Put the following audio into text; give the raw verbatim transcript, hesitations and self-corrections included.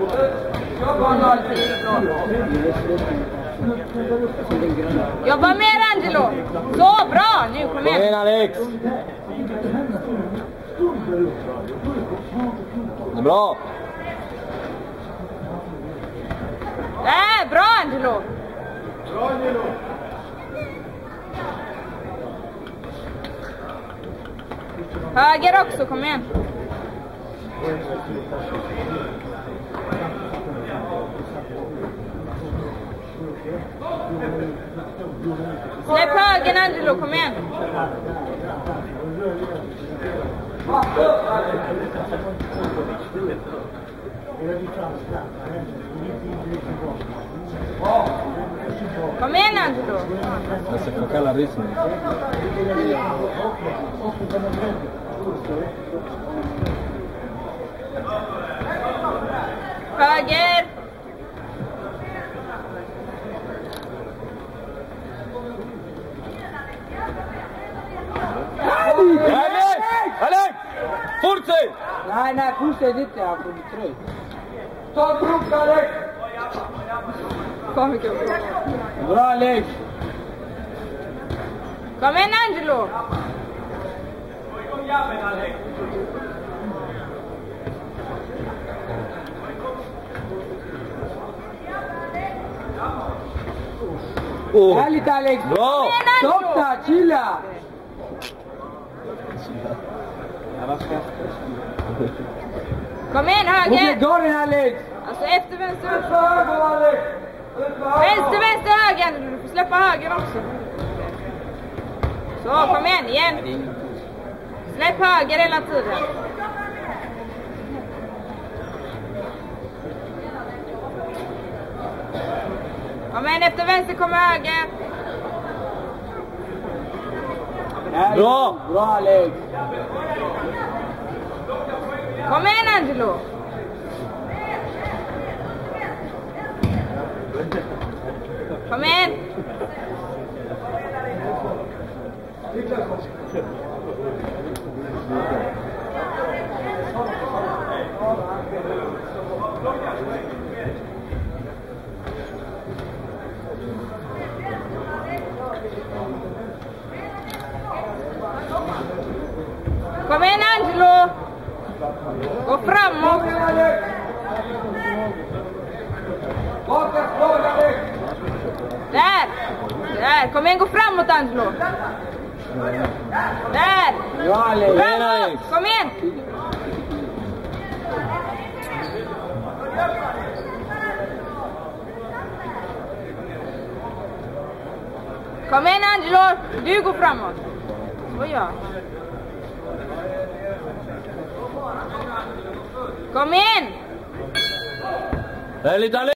Jobba mer, Angelo. Så bra, nu kom igen. Kom igen, Alex. Det är bra. Där, bra Angelo. Bra, Angelo. Höger också, kom igen. Släpp högen, Angelo, kom igen. Kom igen, Angelo. Jag ska få kalla ryssen. Höger. Alex! Alex! Fortsätt! Nej, nej, fortsätt inte. Han får bli trött. Ta bruk, Alex! Kom igen. Bra, Alex. Kom igen, Angelo. Oh. Härligt, Alex. Bra! Stopp där, chilla. Kom igen, Okej, höger. dörren, Alex. Alltså efter vänster, vänster. Höger, Alex! Vänster, vänster, höger. Du får släppa höger också. Så, kom igen, igen. Släpp höger hela tiden. Kom igen, efter vänster kommer höger. Bra! Bra, Alex. Kom igen, Angelo. Kom igen. Kom igen, Angelo. Gå framåt. Där. Där. Kom igen, gå framåt, Angelo. Där. Bra, Alex. Framåt. Kom igen. Kom igen, Angelo. Du går framåt. Så gör. Kom igen. Det är lite Alex.